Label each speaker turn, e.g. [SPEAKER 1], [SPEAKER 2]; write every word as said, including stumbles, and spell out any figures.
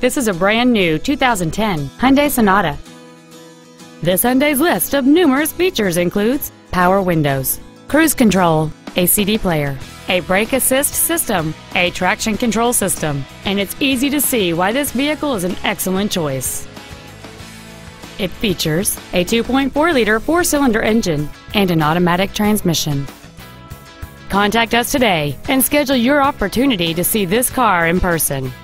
[SPEAKER 1] This is a brand new two thousand ten Hyundai Sonata. This Hyundai's list of numerous features includes power windows, cruise control, a C D player, a brake assist system, a traction control system, and it's easy to see why this vehicle is an excellent choice. It features a two point four liter four-cylinder engine and an automatic transmission. Contact us today and schedule your opportunity to see this car in person.